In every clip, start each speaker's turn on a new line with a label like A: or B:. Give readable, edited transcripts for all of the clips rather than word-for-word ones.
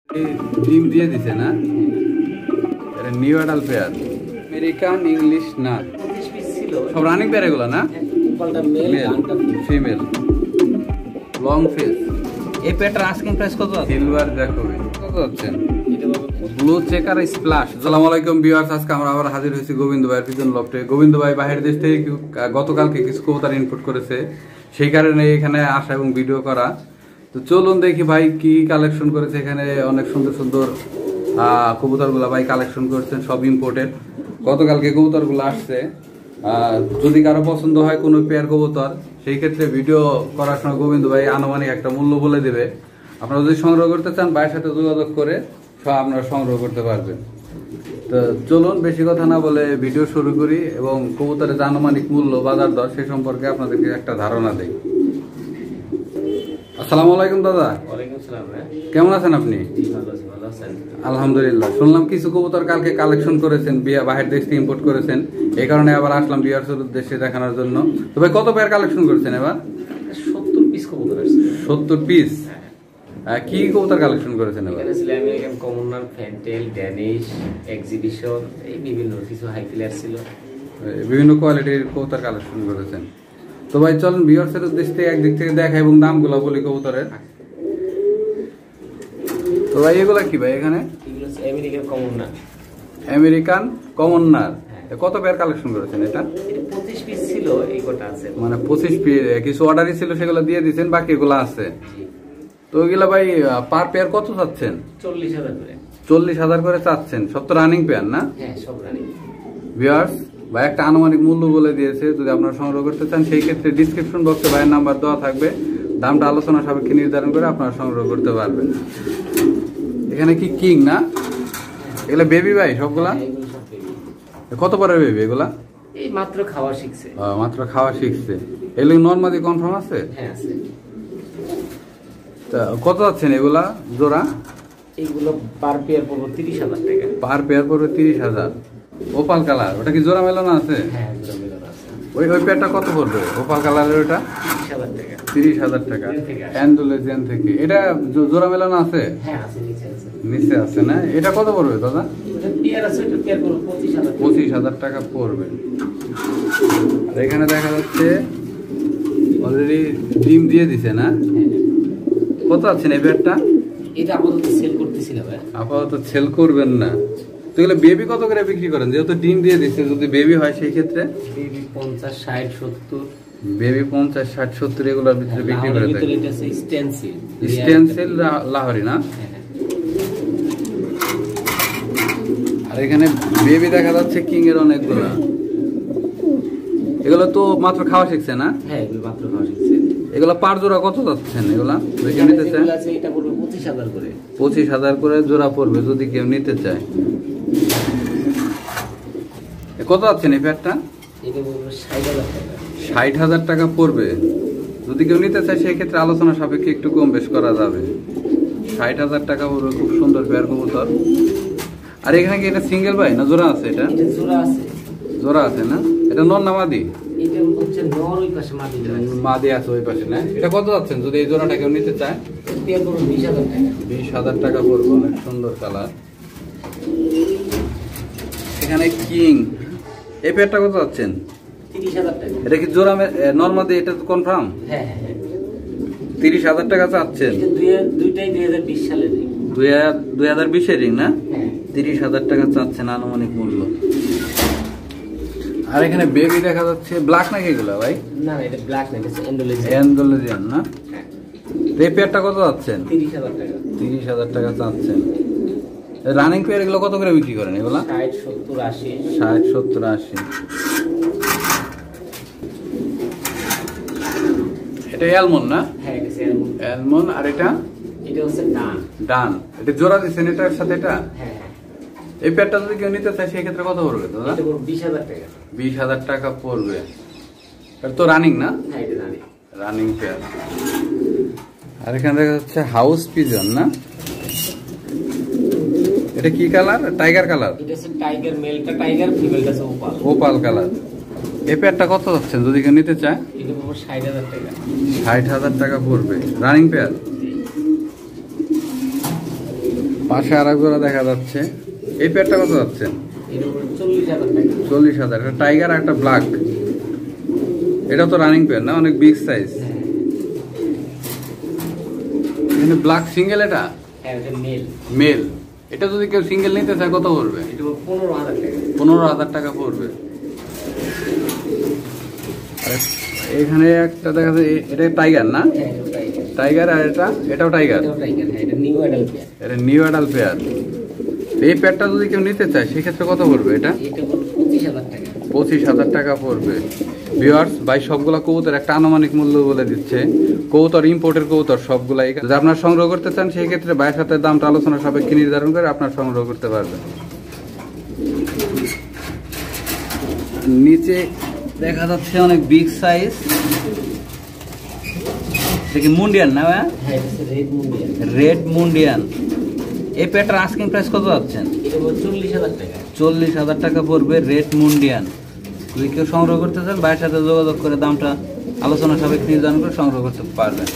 A: ডিম দিয়ে দিছে না, এটা new adult pair American English না, সব রানিং পেয়ার এগুলো না, ফিমেল লং ফেস।
B: এই পেয়ারটার আস্কিং প্রাইস কত?
A: সিলভার জ্যাকোবিন কত যাচ্ছেন? Blue checker splash. আসসালামু আলাইকুম ভিউয়ার্স, আজকে আমরা আবার হাজির হয়েছি গোবিন্দ ভাইয়ের পিজন লফটে। গোবিন্দ ভাই বাইরের দেশ থেকে গতকালকে কিছু কবুতর ইনপুট করেছে, সেই কারণে এখানে আসা এবং ভিডিও করা। তো চলুন দেখি ভাই কি কালেকশন করেছে। এখানে অনেক সুন্দর সুন্দর কবুতরগুলো ভাই কালেকশন করেছেন, সব ইম্পোর্টেড। গতকালকে কবুতরগুলো আসছে, যদি কারো পছন্দ হয় কোনো পেয়ার কবুতর, সেই ক্ষেত্রে ভিডিও করার সময় গোবিন্দ ভাই আনুমানিক একটা মূল্য বলে দেবে। আপনারা যদি সংগ্রহ করতে চান ভাইয়ের সাথে যোগাযোগ করে সব আপনারা সংগ্রহ করতে পারবেন। তো চলুন বেশি কথা না বলে ভিডিও শুরু করি এবং কবুতরের যে আনুমানিক মূল্য, বাজার দর, সে সম্পর্কে আপনাদেরকে একটা ধারণা দেই। আসসালামু আলাইকুম দাদা। কেমন আছেন আপনি? আলহামদুলিল্লাহ। শুনলাম কিছু কবুতর কালকে কালেকশন করেছেন, বাহির দেশ থেকে ইম্পোর্ট করেছেন, এই কারণে আবার আসলাম ভিউয়ার্সের উদ্দেশ্যে দেখানোর জন্য। তো ভাই কত পেয়ার কালেকশন করেছেন এবার?
B: 70 পিস কবুতর আছে।
A: 70 পিস? কি কবুতর কালেকশন করেছেন এবার?
B: American commoner, fantail, Danish, exhibition, এই বিভিন্ন কিছু হাই প্লেয়ার ছিল,
A: বিভিন্ন কোয়ালিটির কবুতর কালেকশন করেছেন। তো ভাই চলুন ভিউয়ার্সের উদ্দেশ্যে একদিক থেকে দেখা এবং দামগুলো বলি কবুতরের। তো ভাই এগুলা কি ভাই? এখানে
B: আমেরিকান কমনার।
A: আমেরিকান কমনার কত পেয়ার কালেকশন করেছেন? এটা
B: 25 পিস ছিল, এই কটা আছে।
A: মানে 25 পিস, কিছু অর্ডারই ছিল সেগুলো দিয়ে দিয়েছেন, বাকি এগুলো আছে। তো ওইগুলা ভাই পার পেয়ার কত চাচ্ছেন?
B: 40,000 করে।
A: 40,000 করে চাচ্ছেন? সব তো রানিং পেয়ার না?
B: হ্যাঁ, সব রানিং।
A: ভিউয়ার্স ভাই একটা আনুমানিক মূল্য বলে দিয়েছে, যদি আপনারা সংগ্রহ করতে চান সেই ক্ষেত্রে ডিসক্রিপশন বক্সে ভাইয়ের নাম্বার দেওয়া থাকবে, দামটা আলোচনা সাপেক্ষে নির্ধারণ করে আপনারা সংগ্রহ করতে পারবেন। এখানে কি কিং না? এগুলা বেবি ভাই সবগুলা? কত পরে বেবি এগুলা?
B: এই মাত্র খাওয়া শিখছে।
A: মাত্র খাওয়া শিখছে। এগুলো নরমালি কনফার্ম আছে?
B: হ্যাঁ আছে।
A: তা কত যাচ্ছেন এগুলা জোড়া?
B: এইগুলো পার পেয়ার পড়বে 30,000 টাকা।
A: পার পেয়ার পড়বে 30,000। ওপাল কালার, ওটা কি জোড়া মেলানো আছে?
B: হ্যাঁ, জোড়া মেলানো আছে।
A: ওই পেয়ারটা কত পড়বে ওপাল কালারের? ওটা
B: 30,000 টাকা।
A: 30,000 টাকা অ্যান্ডোলেজিয়ান থেকে। এটা জোড়া মেলানো আছে?
B: হ্যাঁ আছে, নিচে আছে।
A: নিচে আছে না? এটা কত পড়বে দাদা?
B: এটা পেয়ার আছে, এটা পেয়ার পড়বে 25,000।
A: 25,000 টাকা পড়বে। আর এখানে দেখা যাচ্ছে অলরেডি ডিম দিয়ে দিছে না? কত আছেন এই পেয়ারটা?
B: এটা আপাতত সেল করতেছিল ভাই।
A: আপাতত সেল করবেন না? তো এগুলো বেবি কত করে বিক্রি করেন? যেহেতু ডিম দিয়ে দিচ্ছে, যদি বেবি হয় সেই ক্ষেত্রে
B: বেবি 50, 60, 70।
A: বেবি 50, 60, 70 এগুলোর ভিতরে বিক্রি করে দেয়।
B: এটা আছে স্টেনসিল।
A: স্টেনসিল লাহোরি না? আর এখানে বেবি দেখা যাচ্ছে কিং এর অনেকগুলো। এগুলো তো মাত্র খাওয়া শিখছে না?
B: হ্যাঁ, এগুলো মাত্র খাওয়া শিখছে।
A: এগুলো পার জোড়া কত যাচ্ছেন? এগুলা যদি কেউ নিতে চায়?
B: এটা পড়বে 25,000 করে।
A: 25,000 করে জোড়া পড়বে যদি কেউ নিতে চায়। কত যাচ্ছেন এই প্যাডটা?
B: এটা পড়বে 60,000 টাকা।
A: 60,000 টাকা পড়বে। যদি কেউ নিতে চায় সেই ক্ষেত্রে আলোচনা সাপেক্ষে একটু কম বেশ করা যাবে। 60,000 টাকা পড়বে, খুব সুন্দর পেয়ার কবুতর। আর এখানে কি এটা সিঙ্গেল ভাই না জোড়া আছে? এটা
B: জোড়া আছে।
A: জোড়া আছে না? এটা নর না মাদি?
B: এটা হচ্ছে নর, ওই পাশে মাদি।
A: মাদি আছে ওই পাশে না? এটা কত যাচ্ছেন যদি এই জোড়াটা কেউ নিতে চায়?
B: পেয়ার পড়বে 20,000 টাকা।
A: 20,000 টাকা পড়বে, অনেক সুন্দর কালার। এখানে কিং, এই পেয়ারটা কত যাচ্ছেন?
B: 30,000 টাকা।
A: এটা কি জোড়া নর মাদি? এটা তো কনফার্ম?
B: হ্যাঁ হ্যাঁ।
A: 30,000 টাকা চাচ্ছেন?
B: দুইটাই 2020 সালের রিং।
A: 2020 এর রিং না?
B: হ্যাঁ।
A: 30,000 টাকা চাচ্ছেন আনুমানিক মূল্য। আর এখানে বেবি দেখা যাচ্ছে, ব্ল্যাক নাকি এগুলো ভাই?
B: না না, এটা ব্ল্যাক না, এটা এন্ডোলেজিয়ান।
A: এন্ডোলেজিয়ান না?
B: হ্যাঁ।
A: এই পেয়ারটা কত যাচ্ছেন?
B: 30,000 টাকা।
A: 30,000 টাকা চাচ্ছেন। রানিং পেয়ার এগুলো কত করে বিক্রি করেন এগুলা?
B: 60, 70, 80।
A: 60, 70, 80। এটা অ্যালমন্ড না?
B: হ্যাঁ, এটা অ্যালমন্ড।
A: অ্যালমন্ড। আর এটা
B: হচ্ছে ডান।
A: ডান। এটা জোড়া দিচ্ছেন এটার সাথে এটা?
B: হ্যাঁ।
A: এই পেয়ারটা যদি কেউ নিতে চায় সেই ক্ষেত্রে কত পড়বে দাদা?
B: এটা পড়বে 20,000 টাকা।
A: 20,000 টাকা পড়বে। এটা তো রানিং না?
B: হ্যাঁ, এটা রানিং।
A: Running pair. আর এখানে দেখা যাচ্ছে হাউস পিজন না? এটা কি কালার? Tiger colour?
B: এটা হচ্ছে টাইগার, মেলটা টাইগার, ফিমেলটা হচ্ছে ওপাল।
A: Opal colour. এই পেয়ারটা কত যাচ্ছেন যদি কেউ নিতে চায়?
B: এটা পড়বে 60,000 টাকা।
A: 60,000 টাকা পড়বে, রানিং পেয়ার। পাশে আর এক জোড়া দেখা যাচ্ছে। এই পেয়ারটা কত যাচ্ছে?
B: এর উপর 40,000 টাকা।
A: 40,000। একটা টাইগার আর একটা ব্ল্যাক। এটা তো রানিং পেয়ার না, অনেক বিগ সাইজ। এখানে ব্ল্যাক সিঙ্গেল, এটা
B: হ্যাঁ এটা মেল।
A: মেল। এটা যদি কেউ সিঙ্গেল নিতে চায় কত পড়বে?
B: এটা 15,000 টাকা।
A: 15,000 টাকা পড়বে। আর এখানে একটা দেখা যাচ্ছে, এটা টাইগার না?
B: হ্যাঁ এটা টাইগার।
A: টাইগার আর এটাও টাইগার।
B: এটাও টাইগার, হ্যাঁ এটা নিউ অ্যাডাল্ট পেয়ার।
A: এটা নিউ অ্যাডাল্ট পেয়ার। এই পেয়ারটা যদি কেউ নিতে চায় সেক্ষেত্রে কত পড়বে? এটা
B: এটা 25,000 টাকা।
A: 25,000 টাকা পড়বে। ভিউয়ার্স, ভাই সবগুলা কবুতর একটা আনুমানিক মূল্য বলে দিচ্ছে। কবুতর ইম্পোর্টের কবুতর সবগুলাই। যদি আপনার সংগ্রহ করতে চান সেই ক্ষেত্রে ভাইয়ের সাথে দামটা আলোচনা সাপেক্ষে নির্ধারণ করে আপনার সংগ্রহ করতে পারবেন। নিচে দেখা যাচ্ছে অনেক বিগ সাইজ। দেখি মুন্ডিয়ান না ভাই?
B: হ্যাঁ এটা রেড মুন্ডিয়ান।
A: রেড মুন্ডিয়ান। এই পেয়ারটার আস্কিং প্রাইস কত যাচ্ছেন?
B: এটা 40,000 টাকা।
A: 40,000 টাকা পড়বে রেড মুন্ডিয়ান। যদি কেউ সংগ্রহ করতে চান ভাইয়ের সাথে যোগাযোগ করে দামটা আলোচনা সাপেক্ষে নির্ধারণ করে সংগ্রহ করতে পারবেন।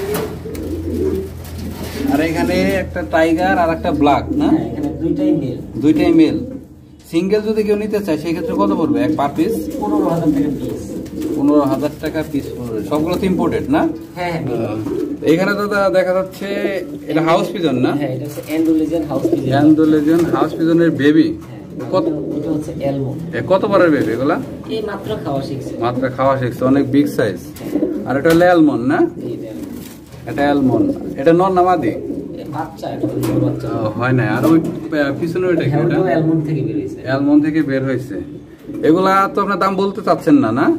A: আর এখানে একটা টাইগার আর একটা ব্ল্যাক না?
B: হ্যাঁ এখানে দুইটাই মেল।
A: দুইটাই মেল। সিঙ্গেল যদি কেউ নিতে চায় সেই ক্ষেত্রে কত পড়বে এক পার পিস?
B: 15,000 টাকা পিস।
A: 15,000 টাকা পিস পড়বে। সবগুলো তো ইম্পোর্টেড না?
B: হ্যাঁ হ্যাঁ।
A: এখানে তো দেখা যাচ্ছে এটা হাউস পিজন না?
B: হ্যাঁ এটা হচ্ছে Andalusian house pigeon.
A: Andalusian house পিজনের বেবি।
B: কত? এটা হচ্ছে এলমো।
A: কত বড়ের বেবি এগুলা?
B: এই মাত্র খাওয়া শিখছে।
A: মাত্র খাওয়া শিখছে, অনেক বিগ সাইজ। আর এটা হলো অ্যালমন্ড না? এটা অ্যালমন্ড। এটা নর না মাদি?
B: বাচ্চা, এটা বড় বাচ্চা।
A: হয় না। আর ওই পিছনে ওইটা কি?
B: এটা অ্যালমন্ড থেকে বের হইছে।
A: অ্যালমন্ড থেকে বের হয়েছে। এগুলা তো আপনার দাম বলতে চাচ্ছেন না, না?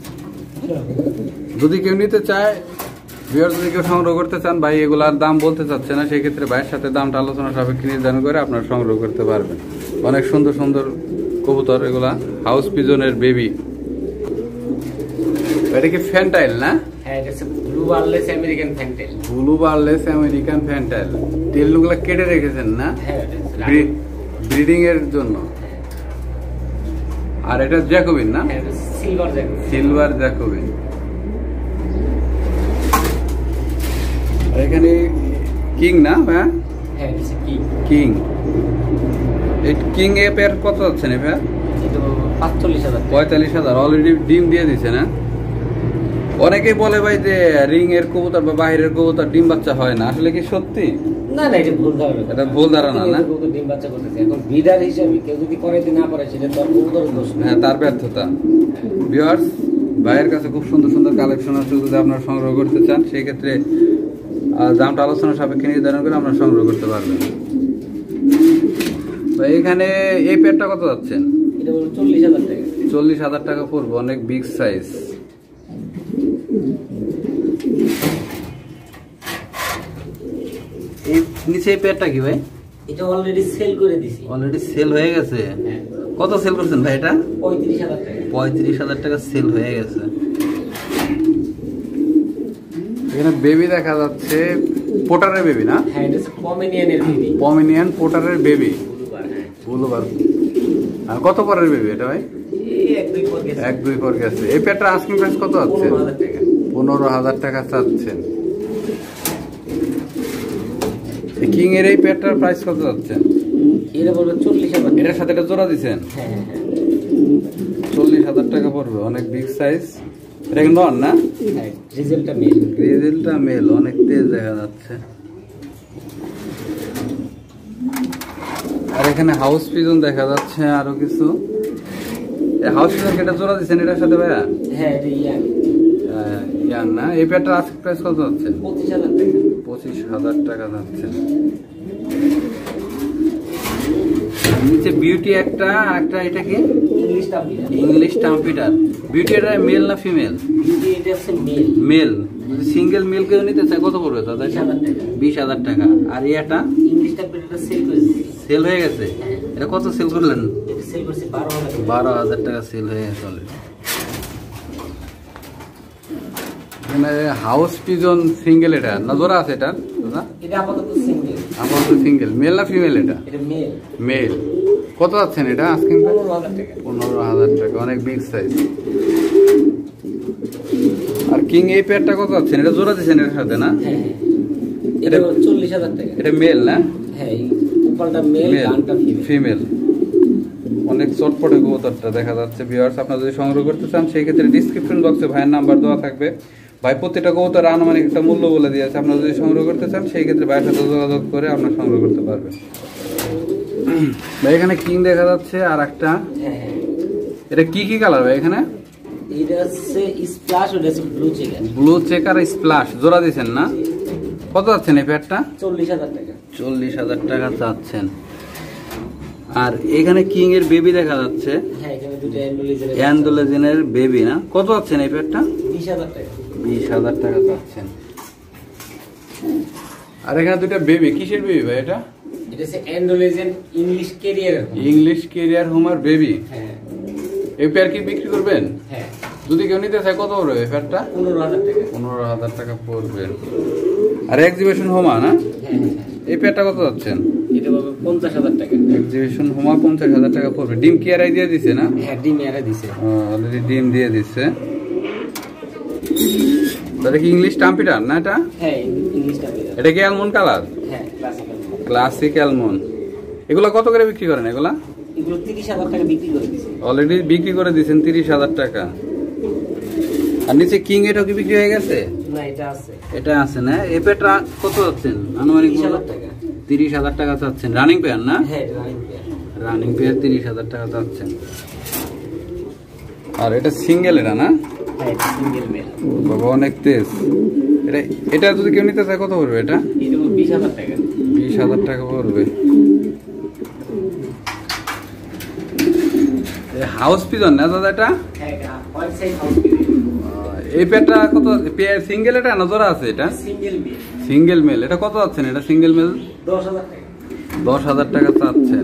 A: যদি কেউ নিতে চায়, ভিউয়ার যদি কেউ সংগ্রহ করতে চান, ভাই এগুলার দাম বলতে চাচ্ছে না, সেই ক্ষেত্রে ভাইয়ের সাথে দামটা আলোচনা সাপেক্ষে নির্ধারণ করে আপনার সংগ্রহ করতে পারবেন। অনেক সুন্দর সুন্দর কবুতর এগুলা, হাউস পিজনের বেবি। এটা কি ফ্যান্টাইল না?
B: হ্যাঁ এটা হচ্ছে blue barless American fantail.
A: Blue barless American fantail. টেলগুলো কেটে রেখেছেন না?
B: হ্যাঁ
A: ব্রিডিং এর জন্য। আর এটা জ্যাকোবিন না?
B: হ্যাঁ এটা সিলভার জ্যাকোবিন।
A: Silver jacobin. আর এখানে কিং না? হ্যাঁ
B: হ্যাঁ এটা কিং।
A: কিং। এই কিং এ পেয়ার কত যাচ্ছে না ভাই?
B: এটা 45,000।
A: 45,000 অলরেডি ডিম দিয়ে দিছে না? অনেকেই বলে ভাই যে রিং এর কবুতর বা বাহিরের কবুতর ডিম বাচ্চা হয় না, আসলে কি সত্যি?
B: না না এটা ভুল ধারণা।
A: এটা ভুল ধারণা না?
B: কবুতর ডিম বাচ্চা করতেছে। এখন ব্রিডার হিসেবে কেউ যদি করাইতে না পারে সেটা তো কবুতরের দোষ না।
A: হ্যাঁ, তার ব্যর্থতা। ভিউয়ার্স, ভাইয়ের কাছে খুব সুন্দর সুন্দর কালেকশন আছে। যদি আপনারা সংগ্রহ করতে চান সেই ক্ষেত্রে দামটা আলোচনা সাপেক্ষে নির্ধারণ করে আপনারা সংগ্রহ করতে পারবেন। ভাই এখানে এই পেয়ারটা কত যাচ্ছেন?
B: এটা 40,000 টাকা।
A: 40,000 টাকা পড়বে, অনেক বিগ সাইজ। এই নিচে এই পেয়ারটা কি ভাই?
B: এটা অলরেডি সেল করে দিছি।
A: অলরেডি সেল হয়ে গেছে? কত সেল করছেন ভাই এটা?
B: 35,000 টাকা।
A: 35,000 টাকা সেল হয়ে গেছে। এখানে বেবি দেখা যাচ্ছে, পোটারের বেবি না?
B: হ্যাঁ এটা হচ্ছে পমেনিয়ানের বেবি।
A: পমেনিয়ান পোটারের বেবি।
B: ব্লুবার।
A: ব্লুবার। আর কত পরের বেবি এটা ভাই?
B: এই 1-2 পর গেছে।
A: 1-2 পর গেছে। এই পেয়ারটার আস্কিং প্রাইস কত আছে?
B: 15,000 টাকা।
A: 15,000 টাকা চাচ্ছেন। কিং এর এই পেয়ারটার প্রাইস কত যাচ্ছেন?
B: এটা বলবো 40,000।
A: এটার সাথে এটা জোড়া দিছেন?
B: হ্যাঁ হ্যাঁ
A: 40,000 টাকা পড়বে, অনেক বিগ সাইজ। এটা কি নন না?
B: হ্যাঁ রিজেল্টটা মেল।
A: রিজেলটা মেল, অনেক তেজ দেখা যাচ্ছে। আর এখানে হাউস পিজন দেখা যাচ্ছে আরো কিছু। এই হাউস পিজন কেটে জোড়া দিছেন এটার সাথে ভাইয়া?
B: হ্যাঁ এটা ইয়াং।
A: ইয়াং না? এই পেয়ারটার আস্কিং প্রাইস কত যাচ্ছে?
B: 25,000 টাকা।
A: 25,000 টাকা যাচ্ছে। নিচে বিউটি একটা এটা কি?
B: English trumpeter.
A: English trumpeter. Beauty এটা মেল না ফিমেল?
B: বিউটি এটা হচ্ছে মেল।
A: মেল। যদি সিঙ্গেল মেল কেউ নিতে চায় কত পড়বে দাদা?
B: 20,000 টাকা।
A: 20,000 টাকা। আর এটা
B: ইংলিশ টাম্পিটারটা সেল করে দিছি।
A: সেল হয়ে গেছে? এটা কত সেল করলেন?
B: এটা সেল করছি 12,000 টাকা।
A: 12,000 টাকা সেল হয়ে গেছে অলরেডি। এখানে হাউস পিজন সিঙ্গেল, এটা না জোড়া আছে এটা দাদা?
B: এটা আপাতত সিঙ্গেল।
A: আপাতত সিঙ্গেল। মেল না ফিমেল এটা?
B: এটা মেল।
A: মেল। কত আছেন এটা আজকে?
B: 15,000 টাকা।
A: 15,000 টাকা, অনেক বিগ সাইজ। আর কিং এই পেয়ারটা কত আছেন? এটা জোড়া দিচ্ছেন এর সাথে না?
B: হ্যাঁ এটা 40,000 টাকা।
A: এটা মেল না?
B: হ্যাঁ, এই উপালটা মেল, ডানটা
A: ফিমেল। অনেক চটপটে কবুতরটা দেখা যাচ্ছে ভিউয়ার্স। আপনারা যদি সংগ্রহ করতে চান সেই ক্ষেত্রে ডেসক্রিপশন বক্সে ভাইয়ের নাম্বার দেওয়া থাকবে। ভাই প্রত্যেকটা কবুতর আনুমানিক একটা মূল্য বলে দিয়েছে, আপনারা যদি সংগ্রহ করতে চান সেই ক্ষেত্রে ভাইয়ের সাথে যোগাযোগ করে আপনারা সংগ্রহ করতে পারবেন। ভাই এখানে কিং দেখা যাচ্ছে আর একটা, এটা কি কি কালার ভাই এখানে?
B: এটা হচ্ছে স্প্ল্যাশ, ওটা হচ্ছে blue checker.
A: Blue checker splash জোড়া দিয়েছেন না? কত যাচ্ছেন এই প্যাডটা?
B: 40,000 টাকা।
A: 40,000 টাকা চাচ্ছেন। আর এখানে কিং এর বেবি দেখা যাচ্ছে।
B: হ্যাঁ, এখানে দুটো অ্যান্ডোলেজের
A: অ্যান্ডোলেজেনের বেবি না? কত যাচ্ছেন এই প্যাডটা?
B: 20,000 টাকা।
A: 20,000 টাকা চাচ্ছেন। আর এখানে দুটো বেবি, কিসের বেবি ভাই এটা?
B: এটা হচ্ছে Andalusian English carrier.
A: English carrier homer baby.
B: হ্যাঁ।
A: এই পেয়ার কি বিক্রি করবেন?
B: হ্যাঁ।
A: যদি কেউ নিতে চায় কত পড়বে এই পেয়ারটা?
B: 15,000 টাকা।
A: 15,000 টাকা পড়বে। আর এক্সিবিশন হোমা না?
B: হ্যাঁ।
A: এই পেয়ারটা কত যাচ্ছেন?
B: এটা পাবে 50,000 টাকা।
A: এক্সিবিশন হোমা 50,000 টাকা পড়বে। ডিম কি আর দিয়ে দিছে না?
B: হ্যাঁ, ডিম এরা দিছে।
A: অলরেডি ডিম দিয়ে দিচ্ছে। তাহলে কি ইংলিশ টাম্পিটার না এটা?
B: হ্যাঁ, ইংলিশ টাম্পিটার।
A: এটা কি অ্যালমন্ড কালার?
B: হ্যাঁ, ক্লাসিক্যাল।
A: Classic almond. এগুলা কত করে বিক্রি করেন এগুলা?
B: এগুলো 30,000 টাকা বিক্রি করে দিছে।
A: অলরেডি বিক্রি করে দিয়েছেন 30,000 টাকা। আর নিচে কিং এটাও কি বিক্রি হয়ে গেছে?
B: না, এটা আছে।
A: এটা আছে না? এই পেয়ারটা কত যাচ্ছেন আনুমানিক?
B: 30,000 টাকা।
A: 30,000 টাকা চাচ্ছেন। রানিং পেয়ার না?
B: হ্যাঁ, এটা রানিং পেয়ার।
A: রানিং পেয়ার 30,000 টাকা চাচ্ছেন। আর এটা সিঙ্গেল এটা না?
B: হ্যাঁ, এটা সিঙ্গেল মেল।
A: বাবা অনেক তেজ। এটা যদি কেউ নিতে চায় কত পড়বে এটা?
B: এটা 20,000 টাকা।
A: 20,000 টাকা পড়বে। হাউস পিজন না দাদা এটা?
B: হ্যাঁ, এটা হোয়াইট সাইড হাউস পিজন।
A: এই পেয়ারটা কত? সিঙ্গেল এটা না জোড়া আছে এটা?
B: Single male.
A: Single male. এটা কত যাচ্ছেন এটা সিঙ্গেল মেল?
B: 10,000 টাকা।
A: 10,000 টাকা চাচ্ছেন।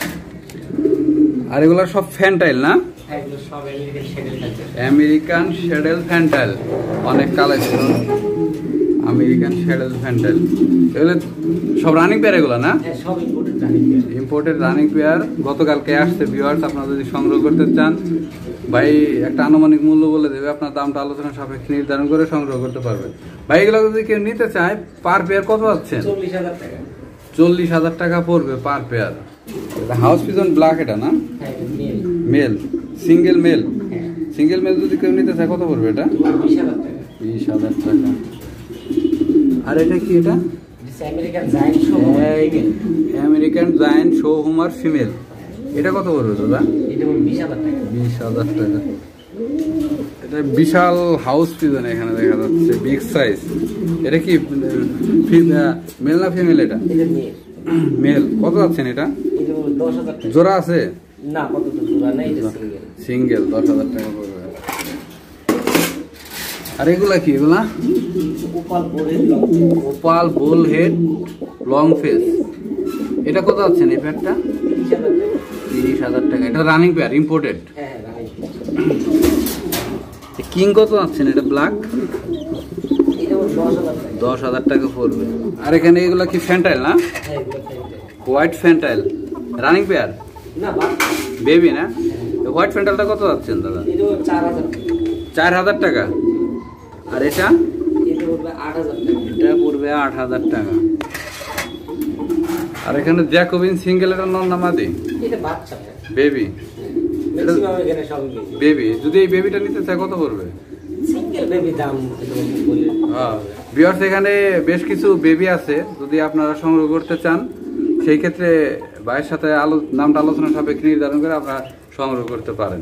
A: আর এগুলো সব ফ্যান্টাইল না?
B: হ্যাঁ, এগুলো সব American saddle culture.
A: American saddle fantail. অনেক কালেকশন আমেরিকান শ্যাডেল ফ্যান্টাইল। এগুলো সব রানিং পেয়ার এগুলো না?
B: হ্যাঁ, সব imported running pair.
A: Imported running pair গতকালকে আসছে ভিউয়ার্স। আপনারা যদি সংগ্রহ করতে চান ভাই একটা আনুমানিক মূল্য বলে দেবে, আপনার দামটা আলোচনা সাপেক্ষে নির্ধারণ করে সংগ্রহ করতে পারবেন। ভাই এগুলো যদি কেউ নিতে চায় পার পেয়ার কত পাচ্ছেন?
B: 40,000 টাকা।
A: 40,000 টাকা পড়বে per pair. House pigeon black এটা না?
B: হ্যাঁ, এটা মেল।
A: Male, single male.
B: হ্যাঁ,
A: সিঙ্গেল মেল যদি কেউ নিতে চায় কত পড়বে এটা?
B: 20,000 টাকা।
A: 20,000 টাকা। আর এটা কি এটা?
B: এটা American giant show.
A: American giant show homer female. এটা কত পড়বে দাদা?
B: এটা 20,000 টাকা।
A: 20,000 টাকা। এটা বিশাল হাউস পিজন এখানে দেখা যাচ্ছে, বিগ সাইজ। এটা কি মেল না ফিমেল এটা?
B: এটা মেল।
A: মেল। কত যাচ্ছেন এটা?
B: এটা 10,000 টাকা।
A: জোড়া আছে?
B: না, কত তো জোড়া নাই, এটা সিঙ্গেল।
A: সিঙ্গেল 10,000 টাকা পড়বে। আর এগুলা কি? এগুলা
B: ওপাল বোলের long.
A: Opal bald head long face. এটা কত যাচ্ছেন এই প্যাডটা?
B: 30,000 টাকা।
A: 30,000 টাকা। এটা রানিং পেয়ার ইম্পোর্টেড।
B: হ্যাঁ, রানিং।
A: কিং কত যাচ্ছেন এটা ব্ল্যাক?
B: এটা 10,000 টাকা।
A: 10,000 টাকা পড়বে। আর এখানে এগুলা কি ফ্যান্টাইল না?
B: হ্যাঁ, এগুলো fantail.
A: White fantail running pair
B: না, বাদ।
A: বেবি না? হোয়াইট ফ্যান্টাইলটা কত যাচ্ছেন দাদা?
B: এটা 4,000 টাকা।
A: 4,000 টাকা। আর এটা?
B: এটা পড়বে 8,000 টাকা।
A: এটা পড়বে 8,000 টাকা। আর এখানে জ্যাকোবিন সিঙ্গেল এটা নন নামাদি?
B: এটা বাচ্চা
A: বেবি।
B: ম্যাক্সিমাম এখানে সবই বেবি।
A: বেবি যদি এই বেবিটা নিতে চায় কত পড়বে?
B: সিঙ্গেল বেবি দাম বলে।
A: ভিউয়ার্স এখানে বেশ কিছু বেবি আছে, যদি আপনারা সংগ্রহ করতে চান সেই ক্ষেত্রে ভাইয়ের সাথে নামটা আলোচনা সাপেক্ষে নির্ধারণ করে আপনারা সংগ্রহ করতে পারেন।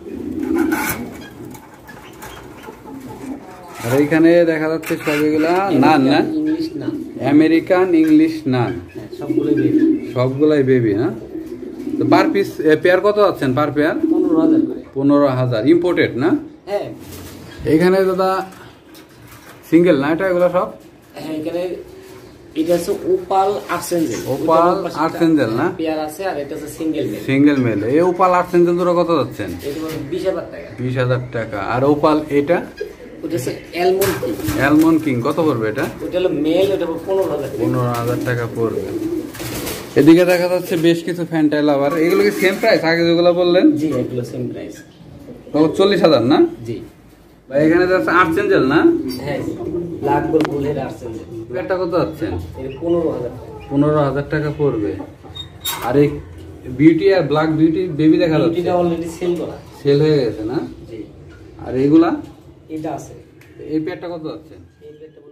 A: আর এইখানে দেখা যাচ্ছে সব এগুলা নান না?
B: English nun.
A: American English nun.
B: সবগুলোই বেবি।
A: সবগুলাই বেবি না? তো পার পিস পেয়ার কত আছেন পার পেয়ার?
B: 15,000 করে।
A: 15,000 ইম্পোর্টেড না?
B: হ্যাঁ।
A: এইখানে দাদা সিঙ্গেল না এটা এগুলো সব?
B: হ্যাঁ, এখানে এটা হচ্ছে ওপাল আর্সেঞ্জেল।
A: ওপাল আর্সেঞ্জেল না?
B: পেয়ার আছে, আর এটা হচ্ছে সিঙ্গেল মেল।
A: Single male. এই ওপাল আর্সেঞ্জেল দুটো কত যাচ্ছেন?
B: এটা হলো 20,000 টাকা।
A: 20,000 টাকা। আর ওপাল এটা?
B: ওটা হচ্ছে অ্যালমন্ড কিং।
A: অ্যালমন্ড কিং কত পড়বে এটা?
B: ওটা হলো মেল, ওটা 15,000 টাকা।
A: 15,000 টাকা পড়বে। এদিকে দেখা যাচ্ছে বেশ কিছু ফ্যান্টাইল। আবার এগুলো কি সেম প্রাইস আগে যেগুলো বললেন?
B: জি, এগুলো সেম প্রাইস।
A: 40,000 না?
B: জি।
A: ভাই এখানে যাচ্ছে আর্সেঞ্জেল না?
B: হ্যাঁ, ব্ল্যাক গোল বুলের আর্সেঞ্জেল।
A: এটা কত যাচ্ছেন?
B: এটা 15,000 টাকা।
A: 15,000 টাকা পড়বে। আর এই বিউটি আর ব্ল্যাক বিউটি বেবি দেখা যাচ্ছে,
C: এটা অলরেডি সেল করা,
A: সেল হয়ে গেছে না?
C: জি।
A: আর এগুলা
C: এটা আছে,
A: এই পেয়ারটা কত যাচ্ছে?
C: এই পেয়ারটা